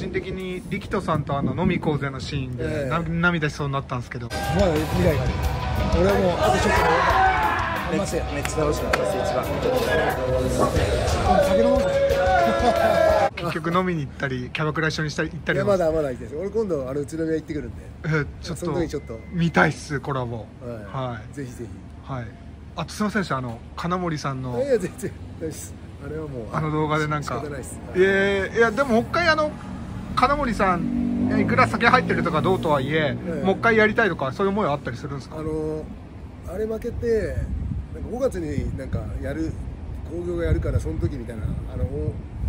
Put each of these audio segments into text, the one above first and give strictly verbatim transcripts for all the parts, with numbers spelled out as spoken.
人的に力人さんとあの飲み行こうぜのシーンで、えー、な涙しそうになったんですけど、 まだ未来がある。俺はもうあとちょっとめっちゃめっちゃ楽しかったです一番。 酒飲もうぜ。 結局飲みに行ったりキャバクラ一緒にしたり行ったり。 いやまだまだ行ってです。俺今度あの宇都宮行ってくるんで、 えー、ちょっとその時ちょっと見たいっすコラボ。はい、はい、 ぜひぜひ。 はい。あとすみませんでした、あの金森さんの。 いや全然大丈夫です。あれはもうあの動画でなんか。 いやいやでももう一回あの金森さんいくら酒入ってるとかどうとはいえ、もう一回やりたいとかそういう思いはあったりするんですか。 あのあれ負けてなんかごがつになんかやる興行がやるからその時みたいなあのあのなんだっけ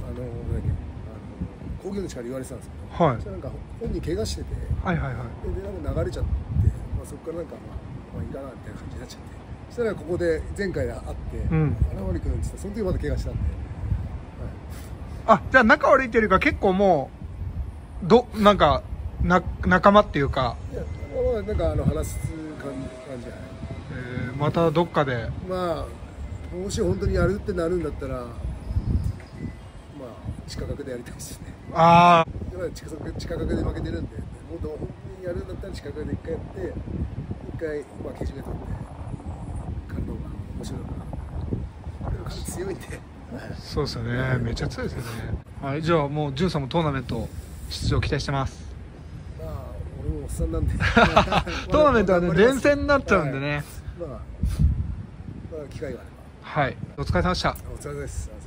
興行の力言われてたんですけど、はい、そしたらなんか本人怪我してて、 はいはいはい、 でなんか流れちゃって、まあ、そこからなんかまあ、まあ、いいかなみたいな感じになっちゃって、そしたらここで前回会って「荒森君」っつってその時まだ怪我したんで、 はい、あじゃあ仲悪いっていうか結構もうどなんかな仲間っていうか、 いやまあなんかあの話す感じじゃない。 えー、またどっかでまあもし本当にやるってなるんだったらまあ地下格でやりたいですね。 ああ地下格地下格で負けてるんで、もっと本当にやるんだったら地下格で一回やって一回まあけじめ取って感動が面白いかな。でも彼強いんでそうですよね、めっちゃ強いですよね。はい、じゃあもう潤さんもトーナメント出場期待してます。 まあ俺もおっさんなんでトーナメントはね連戦になっちゃうんでね、はい、 まあ、まあ機会があれば。 はい、お疲れ様でした。 お疲れ様です。